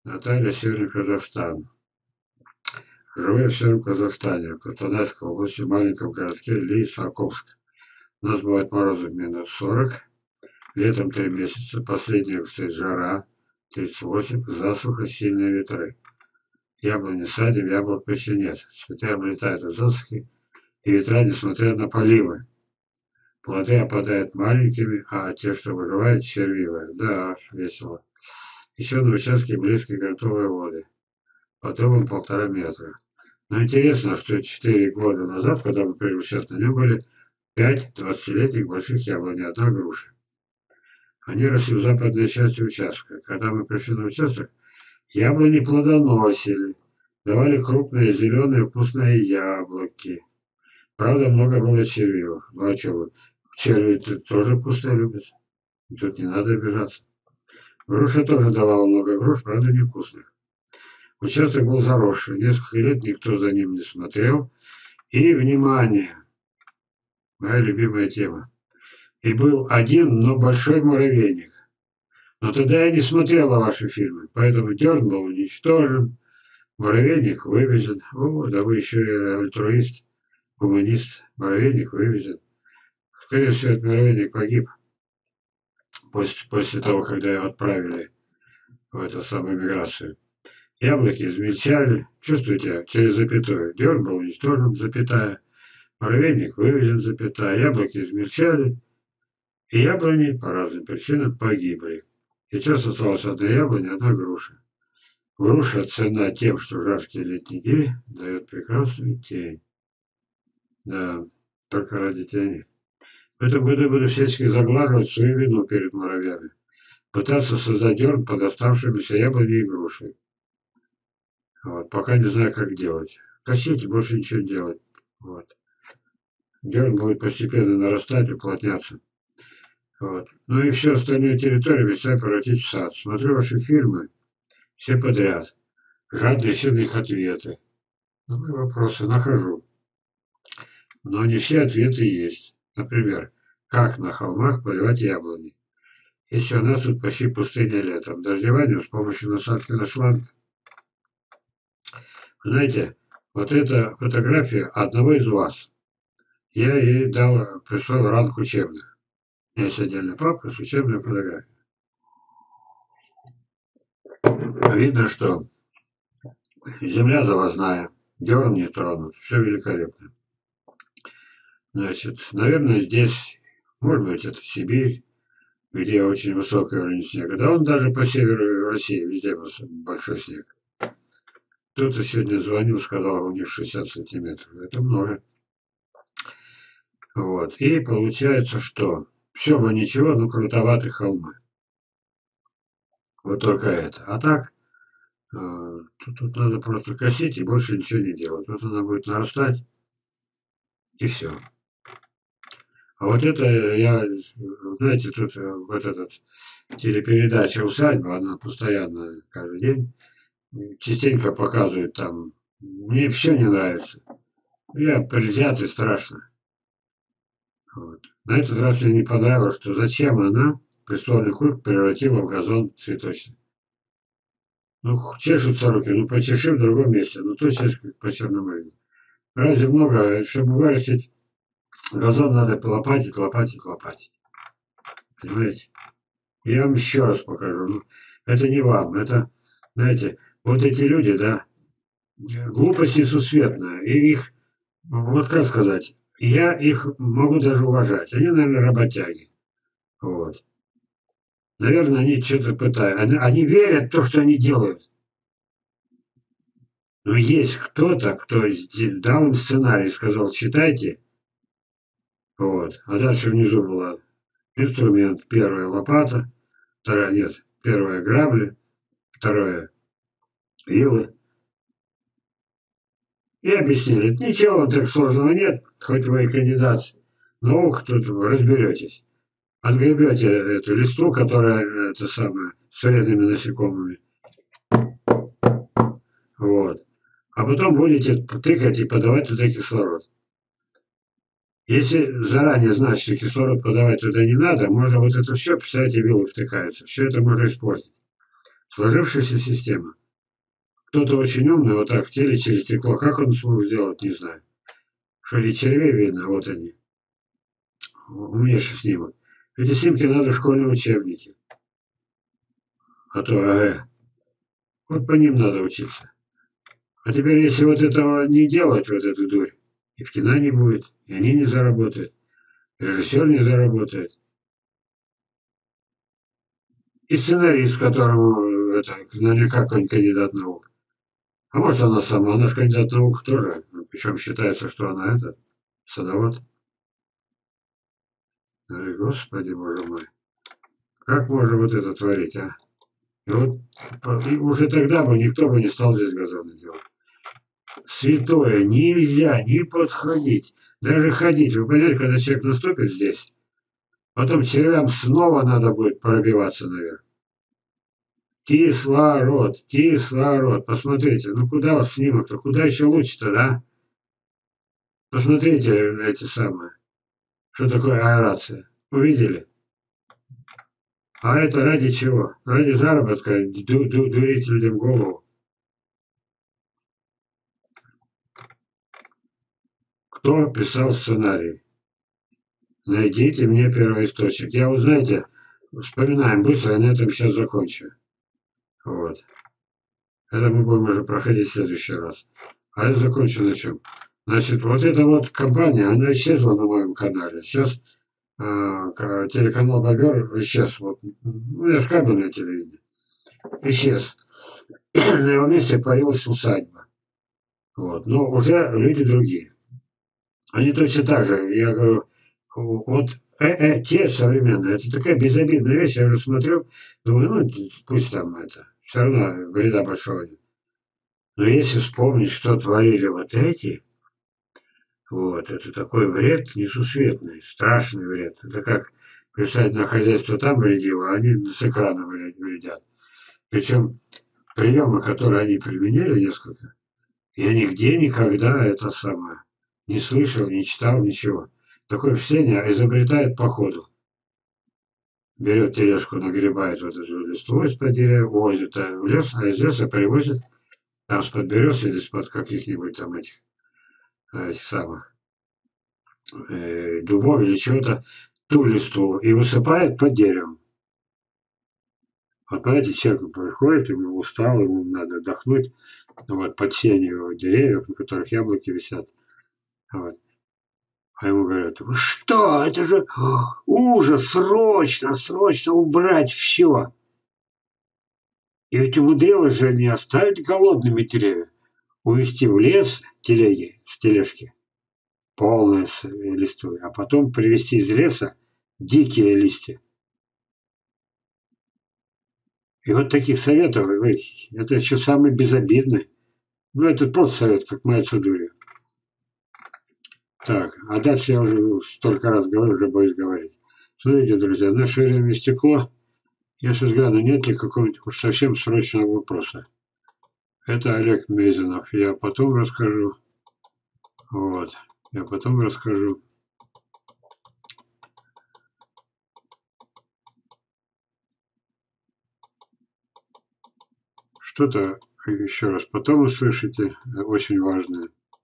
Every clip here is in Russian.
Наталья, Северный Казахстан. Живу я в Северном Казахстане, в Краснодарской области, в маленьком городке Лисаковск. У нас бывают морозы -40, летом 3 месяца, последний стоит жара, 38, засуха, сильные ветры. Яблони садим, яблок почти нет. Цветы облетают от засухи и ветра, несмотря на поливы. Плоды опадают маленькими, а те, что выживают, червивые. Да, весело. Еще на участке близкие грунтовые воды. Потом 1,5 метра. Но интересно, что 4 года назад, когда мы пришли сейчас, на нем были 5 20-летних больших яблонь и 1 груша. Они росли в западной части участка. Когда мы пришли на участок, яблони плодоносили, давали крупные зеленые вкусные яблоки. Правда, много было червивых. Ну а что вы? Черви тоже вкусные любят. Тут не надо обижаться. Груша тоже давала много груш, правда, невкусных. Участок был заросший, несколько лет никто за ним не смотрел. И, внимание, моя любимая тема. И был один, но большой муравейник. Но тогда я не смотрела ваши фильмы, поэтому дерн был уничтожен, муравейник вывезен. О, да вы еще и альтруист, гуманист. Муравейник вывезен. Скорее всего, этот муравейник погиб после того, когда его отправили в эту самую миграцию. Яблоки измельчали, чувствуете, через запятую. Дерн был уничтожен, запятая. Муравейник вывезен, запятая. Яблоки измельчали, и яблони по разным причинам погибли. Сейчас осталась 1 яблоня, 1 груша. Груша ценна тем, что жаркие летние дни дает прекрасную тень. Да, только ради тени. В этом году буду всячески заглаживать свою вину перед муравьями. Пытаться создать дерн под оставшимися яблоней и грушей. Вот, пока не знаю, как делать. Косить и больше ничего не делать. Вот. Дерн будет постепенно нарастать, уплотняться. Вот. Ну и всю остальную территорию мечтаю превратить в сад. Смотрю ваши фильмы, все подряд. Жадно ищу на их ответы. На мои вопросы нахожу. Но не все ответы есть. Например, как на холмах поливать яблони, если у нас тут почти пустыня летом. Дождевание с помощью насадки на шланг. Знаете, вот эта фотография одного из вас. Я ей прислал ранг учебных. У меня есть отдельная папка с учебной фотографией. Видно, что земля завозная, дерн не тронут, все великолепно. Значит, наверное, здесь, может быть, это Сибирь, где очень высокий уровень снега. Да он даже по северу России, везде большой снег. Кто-то сегодня звонил, сказал, у них 60 сантиметров. Это много. Вот. И получается, что все бы ничего, но крутоваты холмы. Вот только это. А так, тут надо просто косить и больше ничего не делать. Вот она будет нарастать, и все. А вот это я, знаете, тут вот этот телепередача «Усадьба», она постоянно, каждый день, частенько показывает там. Мне все не нравится. Я предвзятый страшно. Вот. На этот раз мне не понравилось, что зачем она престольный культ превратила в газон цветочный. Ну, чешутся руки, ну почеши в другом месте, ну то чешешь как по черному рынку. Разве много, чтобы вырастить газон, надо лопатить, лопатить, лопатить. Понимаете? Я вам еще раз покажу. Ну, это не вам, это, знаете, вот эти люди, да, глупость несусветная. И их, вот как сказать, я их могу даже уважать. Они, наверное, работяги. Вот. Наверное, они что-то пытаются. Они верят в то, что они делают. Но есть кто-то, кто дал им сценарий, сказал, читайте. Вот. А дальше внизу была инструмент. Первая лопата, вторая, нет, первая грабли, вторая вилы. И объяснили, ничего так сложного нет, хоть вы и кандидат наук, тут разберетесь. Отгребете эту листву, которая, это самое, с вредными насекомыми. Вот. А потом будете тыкать и подавать туда кислород. Если заранее знать, что кислород подавать туда не надо, можно вот это все, представляете, вилы втыкаются. Все это можно испортить. Сложившаяся система. кто-то очень умный вот так в теле через стекло. Как он смог сделать, не знаю. Что ли червей видно, вот они. Умнейший снимок. Эти снимки надо в школьные учебники. А то, вот по ним надо учиться. А теперь, если вот этого не делать, вот эту дурь, и в кино не будет, и они не заработают, и режиссер не заработает, и сценарист, которому это наверняка какой-нибудь кандидат наук. А может, она сама, она же кандидат наук тоже, причем считается, что она это, садовод. Господи, боже мой, как можно вот это творить, а? И вот и уже тогда бы никто бы не стал здесь газоны делать. Святое, нельзя не подходить, даже ходить. Вы понимаете, когда человек наступит здесь, потом червям снова надо будет пробиваться наверх. Кислород, кислород. Посмотрите, ну куда вот снимок-то, куда еще лучше-то, да? Посмотрите эти самые, что такое аэрация. Увидели? А это ради чего? Ради заработка, дурить людям голову. Кто писал сценарий? Найдите мне первоисточник. Я, вот знаете, вспоминаем быстро, я на этом сейчас закончу. Вот. Это мы будем уже проходить в следующий раз. А я закончу на чем? Значит, вот эта вот компания, она исчезла на моем канале. Сейчас телеканал Бобер исчез. Вот, ну, я же кабельное телевидение. Исчез. На его месте появилась усадьба. Вот. Но уже люди другие. Они точно так же. Я говорю, вот те современные, это такая безобидная вещь. Я уже смотрю, думаю, ну, пусть там это. Все равно вреда большого нет. Но если вспомнить, что творили вот эти, вот, это такой вред несусветный, страшный вред. Это как представить, на хозяйство там вредило, а они с экрана вредят. Причем приемы, которые они применили несколько, я нигде никогда это самое не слышал, не читал, ничего. Такое впечатление изобретает по ходу. Берет тележку, нагребает вот эту листву из-под деревьев, возит в лес, а из леса привозит там с-под берез или с-под каких-нибудь там этих самых дубов или чего-то ту листву и высыпает под деревом. Вот понимаете, человек приходит, ему устал, ему надо отдохнуть, вот, под сенью деревьев, на которых яблоки висят. Вот. А ему говорят, вы что, это же ужас, срочно, срочно убрать все. И ведь умудрилась же не оставить голодными деревья, увезти в лес телеги с тележки, полные листвы, а потом привезти из леса дикие листья. И вот таких советов, это еще самый безобидный. Ну, это просто совет, как маяться дурью. Так, а дальше я уже столько раз говорю, уже боюсь говорить. Смотрите, друзья, наше время истекло. Я сейчас гляну, нет ли какого-нибудь уж совсем срочного вопроса. Это Олег Мезенов. Я потом расскажу. Вот. Я потом расскажу. Что-то еще раз потом услышите, очень важное.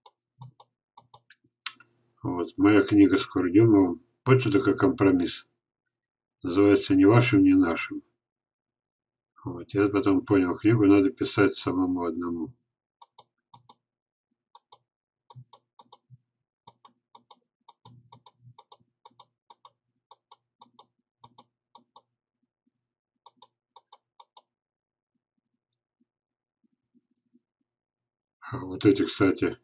Вот. Моя книга с Курдюмовым. Вот что такое компромисс. Называется «Не вашим, не нашим». Вот. Я потом понял, книгу надо писать самому одному. А вот эти, кстати,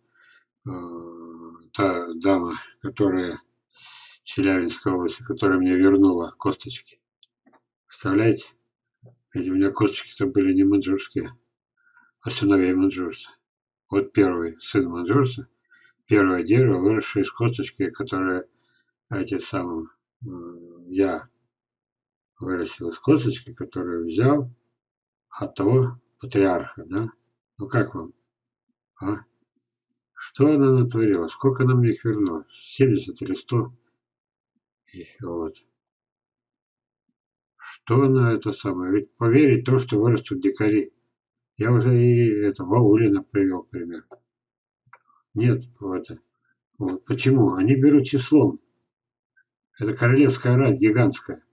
та дама, которая в Челябинской области, которая мне вернула косточки. Представляете? Ведь у меня косточки-то были не маньчжурские, а сыновей маньчжурца. Вот первый сын маньчжурца, первое дерево, выросшее из косточки, которое эти самые, я вырастил из косточки, которую взял от того патриарха, да? Ну как вам, а? Что она натворила? Сколько она мне их вернула? 70 или 100? И вот. Что она это самое? Ведь поверить в то, что вырастут дикари. Я уже и это Ваулина привел пример. Нет, это. Вот. Почему? Они берут числом. Это королевская рать гигантская.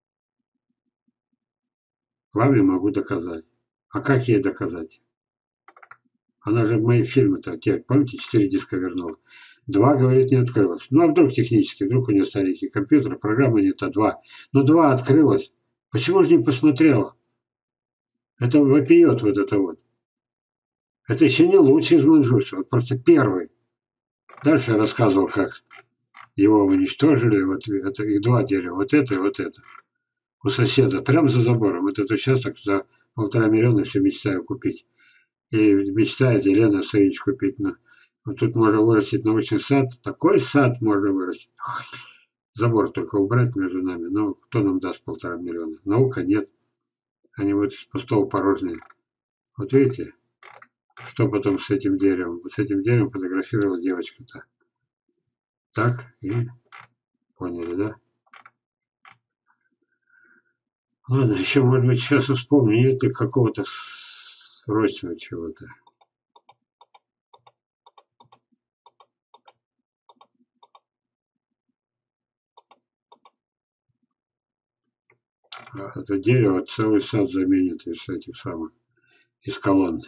Вам я могу доказать. А как ей доказать? Она же в мои фильмы-то, помните, 4 диска вернула. 2, говорит, не открылось. Ну, а вдруг технически, вдруг у нее старенький компьютер, программа не та, 2. Но 2 открылось. Почему же не посмотрела? Это вопиет вот это вот. Это еще не лучший из Манжуса, вот просто первый. Дальше я рассказывал, как его уничтожили. Вот это их 2 дерева, вот это и вот это. У соседа, прямо за забором. Вот этот участок за 1,5 миллиона все мечтаю купить. И мечтает Елена Савич купить. Но вот тут можно вырастить научный сад. Такой сад можно вырастить. Забор только убрать между нами. Но кто нам даст 1,5 миллиона? Наука нет. Они вот пустого порожнее. Вот видите, что потом с этим деревом? Вот с этим деревом фотографировала девочка-то. Так, и поняли, да? Ладно, еще, может быть, сейчас вспомню, нет ли какого-то срочного чего-то. Это дерево целый сад заменит из этих самых, из колонн.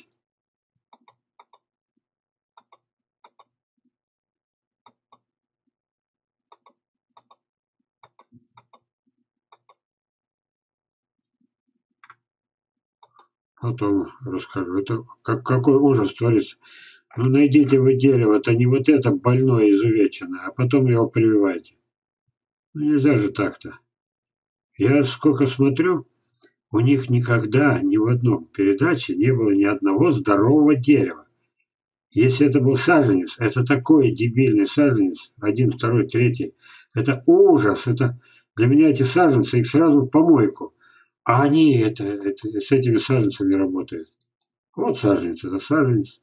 Потом расскажу. Это какой ужас творится. Ну, найдите вы дерево-то не вот это больное, изувеченное, а потом его прививайте. Ну, нельзя же так-то. Я сколько смотрю, у них никогда ни в одном передаче не было ни одного здорового дерева. Если это был саженец, это такой дебильный саженец, 1, 2, 3. Это ужас. Это для меня эти саженцы, их сразу в помойку. А они с этими саженцами работают. Вот саженец, это саженец.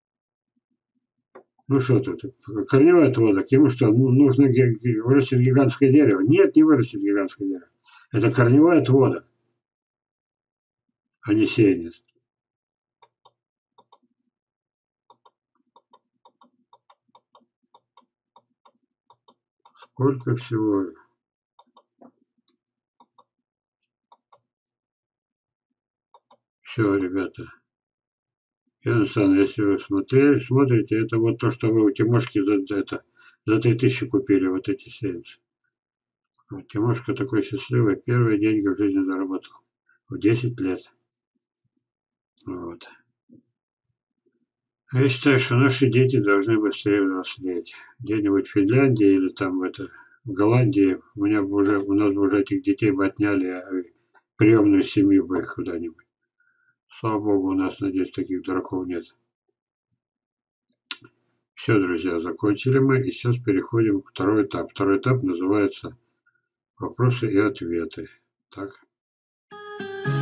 Ну что тут, корневой отводок, ему что, нужно вырастить гигантское дерево? Нет, не вырастет гигантское дерево. Это корневой отводок, а не сеянец. Сколько всего. Все, ребята. Яна Александровна, если вы смотрите, это вот то, что вы у Тимошки за 3000 купили, вот эти сеянцы. Вот Тимошка такой счастливый, первые деньги в жизни заработал. В 10 лет. Вот. Я считаю, что наши дети должны быстрее взрослеть. Где-нибудь в Финляндии или там в Голландии у нас бы уже этих детей бы отняли, а приемную семью бы их куда-нибудь. Слава богу, у нас, надеюсь, таких дураков нет. Все, друзья, закончили мы, и сейчас переходим к второй этап. Второй этап называется вопросы и ответы. Так.